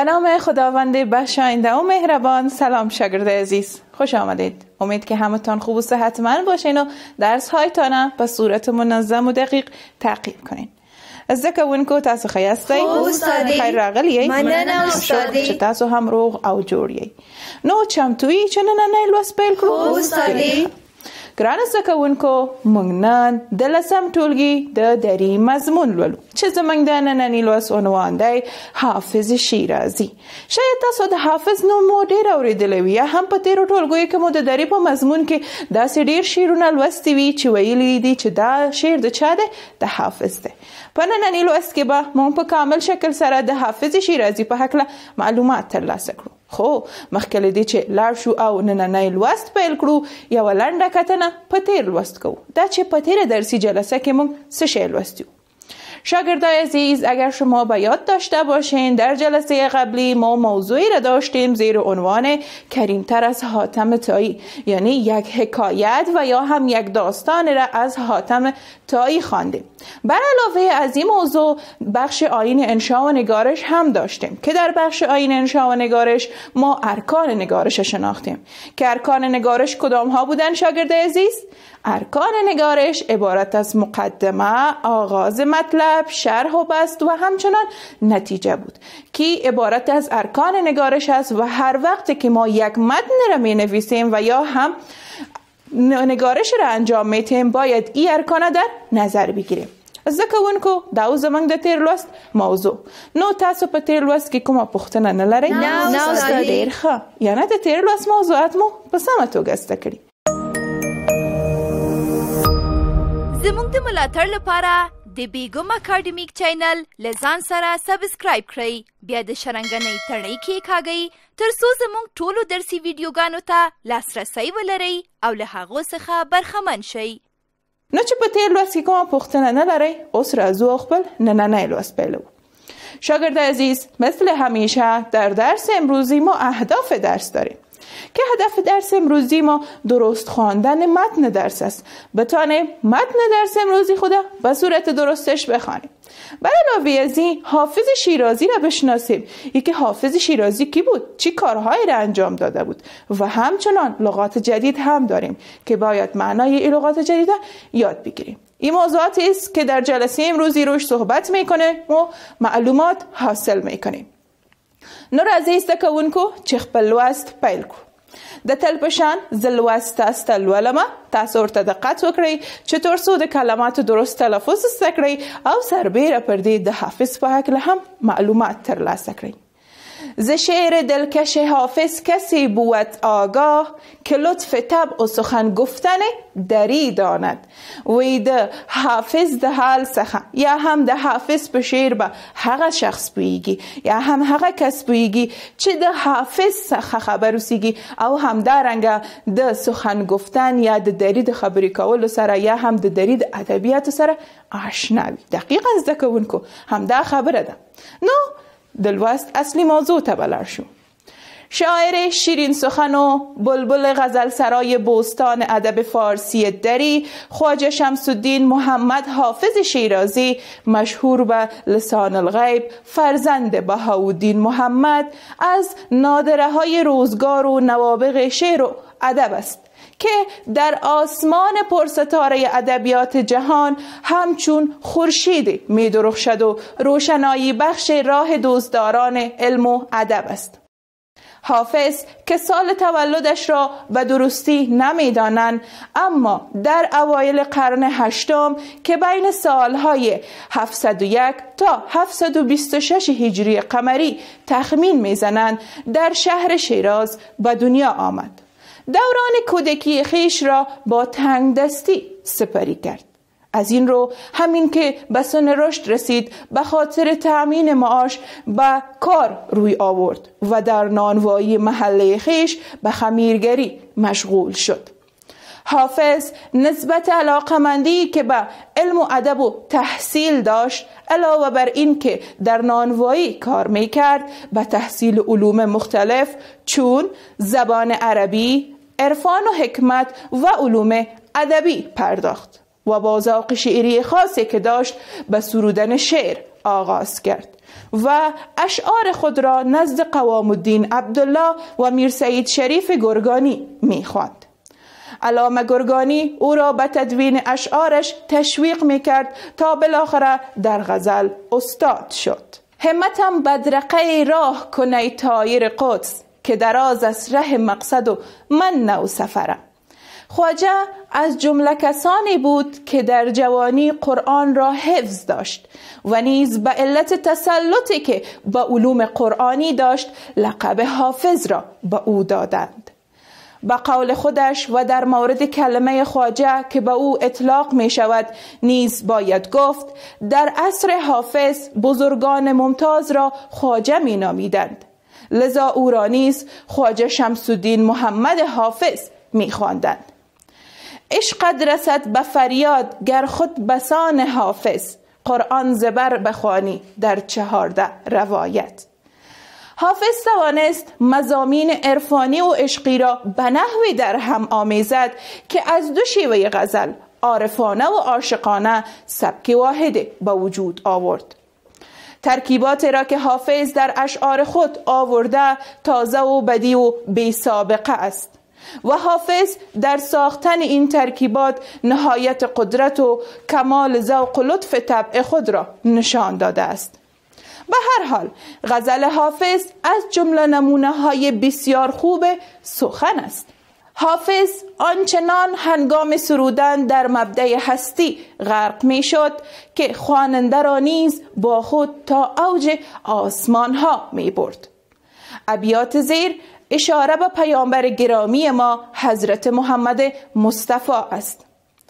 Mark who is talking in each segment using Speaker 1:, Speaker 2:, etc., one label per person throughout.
Speaker 1: نام خداوند بخشاینده و مهربان. سلام شاگرد عزیز، خوش آمدید. امید که همتان خوب و صحتمند باشین و درس هایتان به صورت منظم و دقیق تعقیب کنین. زده کوونکو تاسو ښه یاستئ؟ خیر راغلی.
Speaker 2: مننه استادی.
Speaker 1: چې تاسو هم روغ او جوړ یئ. نو چمتو یئ چې نننی لوست پیل کړو؟
Speaker 2: استادی.
Speaker 1: ګرانه زده کوونکو، موږ نن د 10م ټولګي د دري مضمون لولو چې زموږ د ننني لوست عنوان دی حافظ شیرازي. شاید تاسو د حافظ نوم مو ډېر اورېدلی وي، یا هم په تېرو ټولګیو کې مو د دري په مضمون کې داسې ډېر شعرونه لوستي وي چې ویلي دي چې دا شعر د چا دی؟ د حافظ دی. په ننني لوست کې به موږ په کامل شکل سره د حافظ شیرازي په هکله معلومات ترلاسه کړو. خو مخکې له دې چې لاړ شو او نننی لوست پیل کړو، یوه لنډه کتنه په تیر لوست کوو. دا چې په تیره درسی جلسه که موږ څه شی لوستیم. شاگردای عزیز، اگر شما به یاد داشته باشین در جلسه قبلی ما موضوعی را داشتیم زیر عنوان کریمتر از حاتم طایی، یعنی یک حکایت و یا هم یک داستان را از حاتم طایی خواندیم. بر علاوه از این موضوع بخش آیین انشا و نگارش هم داشتیم که در بخش آیین انشا و نگارش ما ارکان نگارش شناختیم که ارکان نگارش کدام ها بودن شاگرد عزیز؟ ارکان نگارش عبارت از مقدمه، آغاز مطلب، شرح و بسط و همچنان نتیجه بود که عبارت از ارکان نگارش است و هر وقت که ما یک متن را می نویسیم و یا هم نگارش را انجام میتیم باید این ارکان در نظر بگیریم. زده کوونکو، دا زموږ د تیر لوست موضوع. نو تاسو په تیر لوست کې کومه پوښتنه نه لرئ؟
Speaker 2: نه استادی.
Speaker 1: ډېر ښه، یعنې د تیر لوست موضوعات مو په سمه توګه زده کړي.
Speaker 3: زموږ د ملاتړ لپاره د بیګم اکاډمیک چینل له ځان سره سبسکرایب کړئ، بیا د شرنګنۍ تڼۍ کېکاږئ ترڅو زموږ ټولو درسي ویډیوګانو ته لاسرسی ولرئ او له هغو څخه برخمن شئ.
Speaker 1: نو چې په تیر لوست کې کومه پوښتنه نه لرئ، اوس راځو خپل نننی لوست پیلوو. شاگرد عزیز، مثل همیشه در درس امروزی ما اهداف درس داریم که هدف درس امروزی ما درست خواندن متن درس است. بتانیم متن درس امروزی خدا به صورت درستش بخوانیم. بر علاوه از این حافظ شیرازی را بشناسیم. یکی حافظ شیرازی کی بود؟ چی کارهایی را انجام داده بود؟ و همچنان لغات جدید هم داریم که باید معنای این لغات جدید یاد بگیریم. این موضوعاتی است که در جلسه امروزی روش صحبت میکنه و معلومات حاصل میکنیم. نو راځئ زده کوونکو چې خپل لوست پیل کړو. د تل په شان زه لوست تاسو ته لولمه، تاسو ورته دقت وکړئ چې تر څو د کلماتو درست تلفظ زده کړئ او سربیره پر دې د حافظ په هکله هم معلومات ترلاسه کړئ. ز شعر دلکش حافظ کسی بود آگاه که لطف طبع و سخن گفتن دری داند. وی د حافظ د حال څخه یا هم د حافظ په شعر به هغه شخص پوهیږي یا هم هغه کس پوهیږي چې د حافظ څخه خبر اوسیږي او همدارنګه د سخن گفتن یا د دری د خبرې کولو سره یا هم د دری د ادبیاتو سره آشنا وي. دقیقاً زده کوونکو همدا خبره ده. نو د لوست اصلی موضوع ته بلر شو. شاعر شیرین سخن و بلبل غزل سرای بوستان ادب فارسی دری خواجه شمس الدین محمد حافظ شیرازی، مشهور به لسان الغیب، فرزند بهاءالدین محمد، از نادره های روزگار و نوابغ شعر و ادب است که در آسمان پرستاره ادبیات جهان همچون خورشید می درخشد و روشنایی بخش راه دزداران علم و ادب است. حافظ که سال تولدش را به درستی نمیدانند، اما در اوایل قرن هشتم که بین سالهای 701 تا 726 هجری قمری تخمین میزنند در شهر شیراز به دنیا آمد. دوران کودکی خیش را با تنگدستی سپری کرد. از این رو همین که به سن رشد رسید به خاطر تأمین معاش به کار روی آورد و در نانوایی محله خیش به خمیرگری مشغول شد. حافظ نسبت علاقمندی که به علم و ادب و تحصیل داشت، علاوه بر این که در نانوایی کار میکرد، به تحصیل علوم مختلف چون زبان عربی، عرفان و حکمت و علوم ادبی پرداخت و با ذوق شعری خاصی که داشت به سرودن شعر آغاز کرد. و اشعار خود را نزد قوام الدین عبدالله و میر سعید شریف گرگانی می‌خواند. علامه گرگانی او را به تدوین اشعارش تشویق می‌کرد تا بالاخره در غزل استاد شد. همتم بدرقه راه کنی طایر قدس، که دراز از ره مقصد و من نو سفرم. خواجه از جمله کسانی بود که در جوانی قرآن را حفظ داشت و نیز به علت تسلطی که به علوم قرآنی داشت لقب حافظ را به او دادند. به قول خودش و در مورد کلمه خواجه که به او اطلاق می شود نیز باید گفت در عصر حافظ بزرگان ممتاز را خواجه می نامیدند، لذا او را نیز خواجه شمس الدین محمد حافظ می خواندند. عشقت رسد به فریاد گر خود بسان حافظ، قرآن زبر بخوانی در 14 روایت. حافظ توانست مضامین عرفانی و عشقی را به نحوی در هم آمیزد که از دو شیوه غزل، عارفانه و عاشقانه، سبک واحد به وجود آورد. ترکیبات را که حافظ در اشعار خود آورده تازه و بدی و بی سابقه است و حافظ در ساختن این ترکیبات نهایت قدرت و کمال ذوق و لطف طبع خود را نشان داده است. به هر حال غزل حافظ از جمله نمونه های بسیار خوب سخن است. حافظ آنچنان هنگام سرودن در مبدأ هستی غرق می شد که خواننده را نیز با خود تا اوج آسمان ها می برد. ابیات زیر اشاره به پیامبر گرامی ما حضرت محمد مصطفی است.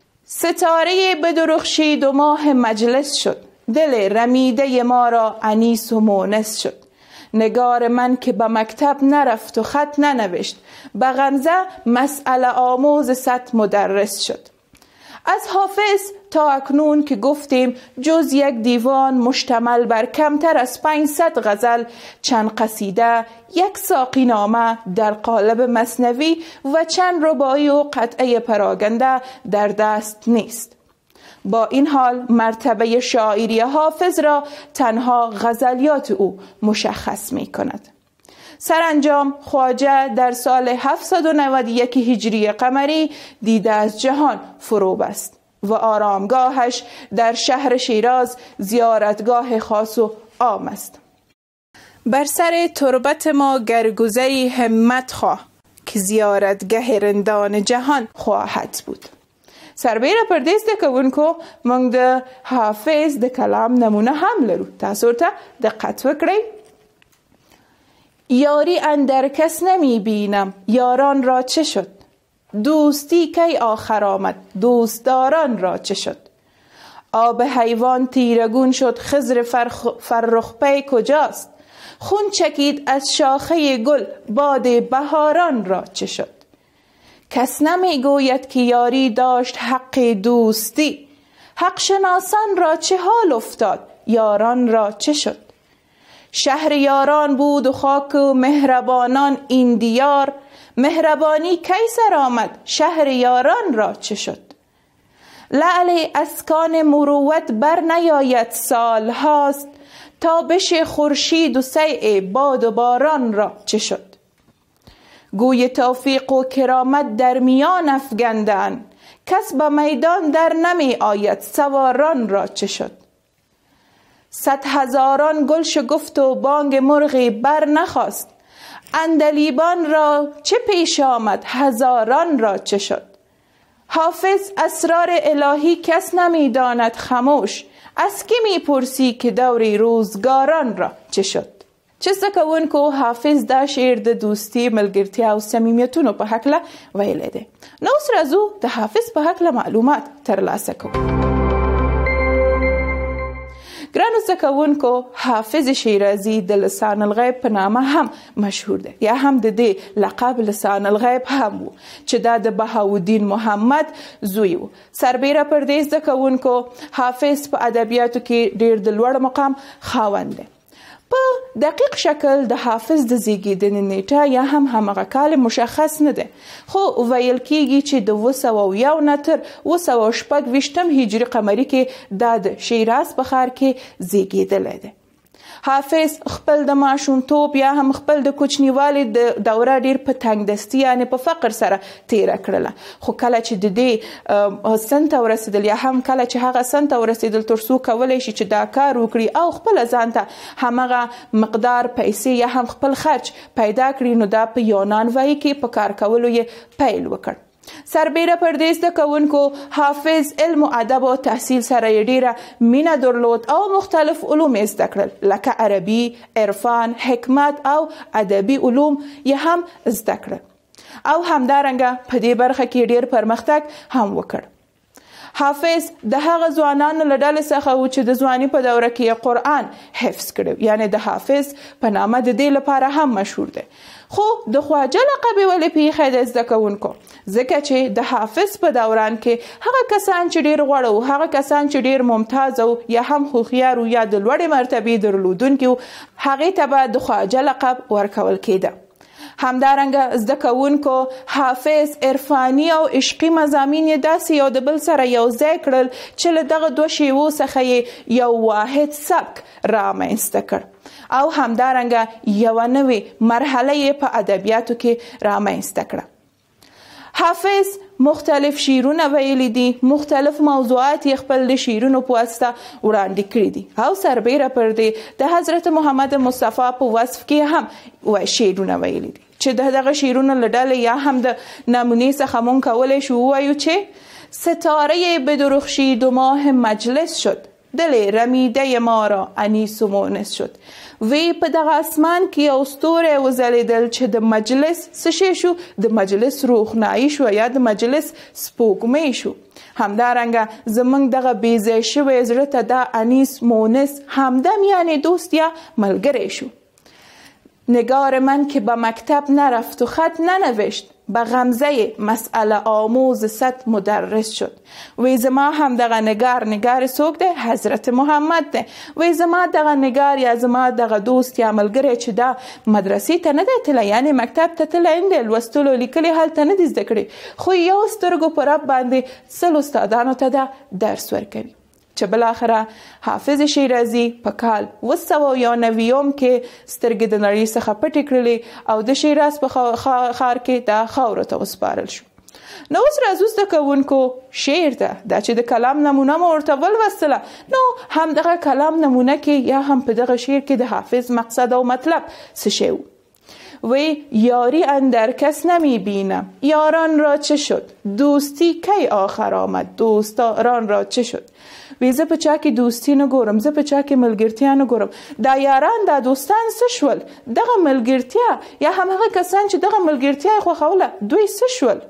Speaker 1: ستاره بدرخشید و ماه مجلس شد، دل رمیده ما را انیس و مونس شد. نگار من که به مکتب نرفت و خط ننوشت، به غمزه مسئله آموز 100 مدرس شد. از حافظ تا اکنون که گفتیم جز یک دیوان مشتمل بر کمتر از 500 غزل، چند قصیده، یک ساقی نامه در قالب مثنوی و چند رباعی و قطعه پراگنده در دست نیست. با این حال مرتبه شاعری حافظ را تنها غزلیات او مشخص می کند. سرانجام خواجه در سال 791 هجری قمری دیده از جهان فرو بست و آرامگاهش در شهر شیراز زیارتگاه خاص و عام است. بر سر تربت ما گرگذری همت خواه، که زیارتگاه رندان جهان خواهد بود. سربیره پر دې زده کوونکو موږ د حافظ د کلام نمونه هم لرو. تاسو ته دقت وکړئ. یاری اندر کس نمی بینم، یاران را چه شد؟ دوستی کی آخر آمد، دوستداران را چه شد؟ آب حیوان تیرگون شد، خضر فرخ پی کجاست؟ خون چکید از شاخه گل، باد بهاران را چه شد؟ کس نمی گوید که یاری داشت حق دوستی، حق شناسان را چه حال افتاد، یاران را چه شد؟ شهر یاران بود و خاک و مهربانان این دیار، مهربانی کی سر آمد، شهر یاران را چه شد؟ لعل اسکان مروت بر نیاید سال هاست، تابش خورشید و سیع باد و باران را چه شد؟ گوی توفیق و کرامت در میان افگندن، کس به میدان در نمی آید، سواران را چه شد؟ 100 هزاران گل شگفت و بانگ مرغی بر نخواست، عندلیبان را چه پیش آمد، هزاران را چه شد؟ حافظ اسرار الهی کس نمی داند خموش، از کی می پرسی که دوری روزگاران را چه شد؟ چې زده کوونکو حافظ دا شعر د دوستي، ملګرتیا او صمیمیتونو په هکله ویلی دی. نو اوس راځو د حافظ په هکله معلومات ترلاسه کوو. ګرانو زده کوونکو، حافظ شیرازي د لسان الغیب په نامه هم مشهور دی، یا هم د دې لقب لسان الغیب هم و چې دا د بهاءالدین محمد زوی و. سربیره پر دې زده کوونکو، حافظ په ادبیاتو کې ډیر د لوړ مقام خاوند دی. په دقیق شکل د حافظ د زیږیدنې نیټه یا هم همغه کال مشخص نه ده، خو ویل کیږي چې د 201 نه تر 226 هجری قمری کې دا د شیراز په ښار کې زیږیدلی دی. حافظ خپل د ماشومتوب یا هم خپل د کوچنیوالي د دوره ډیر په تنګدستي یعنی په فقر سره تیره کړله، خو کله چې د دې سن ته ورسېدل یا هم کله چې هغه سن ته ورسېدل تر څو کولی شي چې دا کار وکړي او خپل ځان ته همغه مقدار پیسې یا هم خپل خرج پیدا کړي، نو دا په یونان وایي کې په کار کولو یې پیل وکړ. سربیره پر دې زده کوونکو حافظ علم و ادب او تحصیل سره یې ډیره مینه درلود او مختلف علوم یې زده کړل لکه عربي، عرفان، حکمت او ادبي علوم یې هم زده کړل او همدارنګه په دې برخه کې ډیر پرمختګ هم وکړ. حافظ د هغه ځوانانو له ډلې څخه و چې د ځوانۍ په دوره کې قرآن حفظ کړی، یعنی د حافظ په نامه د دې لپاره هم مشهور دی. خو د خواجه لقب ولې پیښی د زده کوونکو؟ ځکه چې د حافظ په دوران کې هغه کسان چې ډیر غوړ او هغه کسان چې ډیر ممتاز او یا هم هوښیار او یا د لوړې مرتبې درلودونکي هغې ته به د خواجه لقب ورکول کېده. همدارنګه زده کوونکو حافظ عرفاني او عشقي مضامین یې داسې یو د بل سره یو ځای کړل چې له دغه دوه شیوو څخه یې یو واحد سبک رامنځته کړ او همدارنګه یوه نوې مرحله یې په ادبیاتو کې رامنځته کړه. حافظ مختلف شعرونه ویلي دي، مختلف موضوعات یې خپل د شعرونو په واسطه وړاندې کړي دي او سربیره پر دې د حضرت محمد مصطفی په وصف کې هم شعرونه ویلي دي چې دغه شعرونو له ډلې یا هم د نمونې څخه مونږ کولی شو ووایو چې ستاره بدرخشید و ماه مجلس شد، دل رمیده ما را انیس و مونس شد. وی په دغه اسمان کې یو ستوری وځلیدل چې د مجلس څه شی شو؟ د مجلس روښنایي شو یا د مجلس سپوږمۍ شو. همدارنګه زمونږ دغه بیځای شوی زړه ته دا انیس مونس همدم یعنی دوست یا ملګری شو. نگار من که به مکتب نرفت و خط ننوشت، به غمزه مسئله آموز صد مدرس شد. وی زما هم دغه نگار څوک دی؟ حضرت محمد دی. وی زما دغه نگار یا زما دغه دوست یا ملګری چې دا مدرسې ته نه دی تللی، یعنی مکتب ته تللی نه دی، لوستلو لیکلي هلته نه دي زده کړي، خو یو سترګو په رب باندې 100 استادانو ته دا درس ورکوي. چې بلاخره حافظ شیرازي په کال 1991 کې سترګې د نړۍ څخه پټې کړلې او د شیراز په ښار کې دا خاورو ته وسپارل شو. نو اوس راځو زده کوونکو شعر ته، دا چې د کلام نمونه مو ورته ولوستله، نو هم دغه کلام نمونه کې یا هم په دغه شعر کې د حافظ مقصد او مطلب څه شی و؟ وی یاری اندر کس نمی بینم، یاران را چه شد؟ دوستی کی آخر آمد؟ دوستان را چه شد؟ وی زه په چا کې دوستی نه ګورم، زه په چا کې ملګرتیا نه ګورم. دا یاران دا دوستان څه شول؟ دغه ملګرتیا یا هم هغه کسان چې دغه ملګرتیا یې خوښوله دوی څه شول؟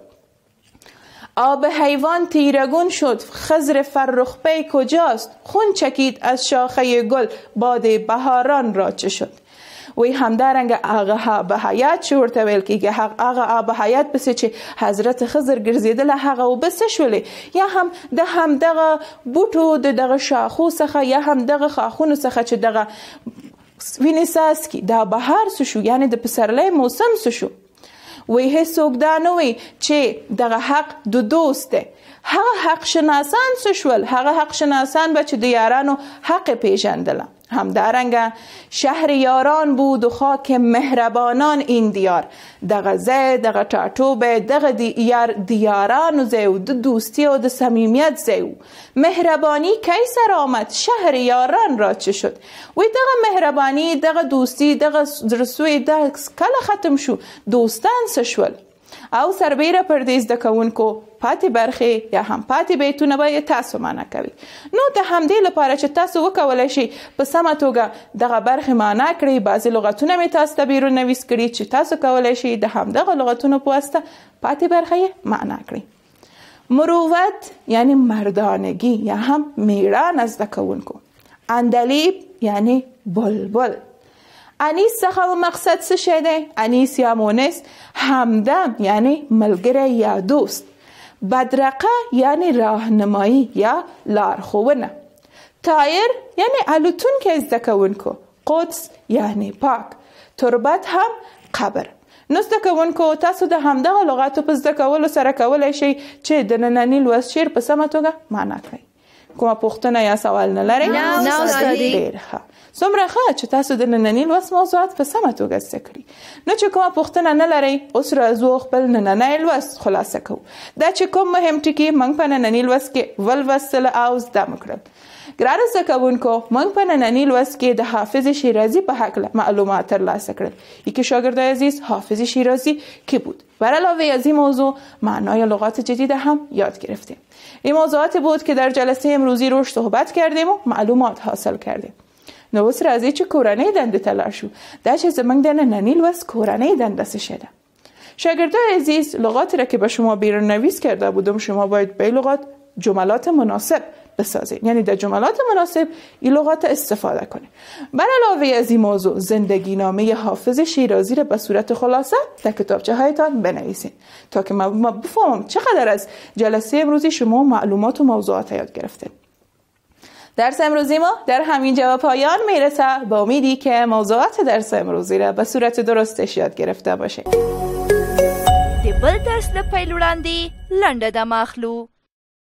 Speaker 1: آب حیوان تیرگون شد، خضر فرخ پی کجاست؟ خون چکید از شاخه گل، باد بهاران را چه شد؟ وی همدارنګه هغه آب حیات چې ورته ویل کېږي، هغه آب حیات پسې چې حضرت خضر ګرځېدله هغه اوبه څه شولې؟ یا هم د همدغه بوټو د دغه شاخو څخه یا هم دغه خاخونو څخه چې دغه وینې څاڅکي دا بهار څه شو؟ یعنی د پسرلی موسم څه شو؟ وی هیڅوک دا نه وی چې دغه حق د دوست دی. هغه حق شناسان څه شول؟ هغه حق شناسان به چې د یارانو حق پیژندله. همدارنگه شهر یاران بود و خاک مهربانان این دیار، دغه ځای دغه ټاټوبی دغه دیارانو ځای و، د دوستی او د صمیمیت ځای و. مهربانی کی سر آمد؟ شهر یاران را چه شد؟ وی دغه مهربانی دغه دوستی دغه زړسوی دغه کله ختم شو؟ دوستان څه شول؟ او سربیره پر دې زده کوونکو پاتې برخې یا هم پاتې بیتونه به تاسو معنا کوي. نو د همدې لپاره چې تاسو وکولی شئ په سمه توګه دغه برخې معنا کړئ، بعضې لغتونه مې تاسو ته بیرونویس کړي چې تاسو کولی شئ د همدغه لغتونو په واسطه پاتې برخه یې معنا کړئ. مروت یعنی مردانگی یا هم میړانه زده کوونکو. اندلیب یعنی بلبل. انیس څخه مقصد څه شی دی؟ انیس یا مونس همدم یعنی ملګری یا دوست. بدرقه یعنی راهنمایی یا لارښوونه. طایر یعنی الوتونکی زده کوونکو. قدس یعنی پاک. تربت هم قبر. نو زده کوونکو تاسو د همدغه لغاتو په زده کولو سره کولی شئ چې د ننني لوست شعر په سمه توګه معنا کړئ. کومه پوښتنه یا سوال نه لرئ؟
Speaker 2: نه استادي.
Speaker 1: ډېر ښه. څومره ښه چې تاسو د ننني لوست موضوعات په سمه توګه زده کړي. نو چې کومه پوښتنه نه لرئ، اوس راځو خپل نننی لوست خلاصه کوو. دا چې کوم مهم ټکي موږ په ننني لوست کې ولوستل او زده مو کړل. ګرانو زده کوونکو، موږ په ننني لوست کې د حافظ شیرازی په هکله معلومات ترلاسه کړل. یکی شاگرد عزیز حافظ شیرازی کی بود؟ بر علاوه از این موضوع معنای لغات جدید هم یاد گرفتیم. این موضوعاتی بود که در جلسه امروزی روش صحبت کردیم و معلومات حاصل کردیم. نو اوس راځي چې کورنۍ دندې ته لاړ شو. دا چې زموږ د ننني لوست کورنۍ دنده څه شده. شاگردای عزیز، لغاتی را که به شما بیرون نویس کرده بودم شما باید به لغات جملات مناسب بسازید. یعنی در جملات مناسب این لغات استفاده کنید. بر علاوه از این موضوع زندگی نامه حافظ شیرازی را به صورت خلاصه در کتابچه هایتان بنویسید تا که ما بفهمم چقدر از جلسه امروزی شما معلومات و موضوعات یاد گرفتید. درس امروزی ما در همین جا پایان میرسه، با امیدی که موضوعات درس امروزی را به صورت درستش یاد گرفته باشید.
Speaker 3: د بل درس د پیل وړاندې لنډه دمه اخلو.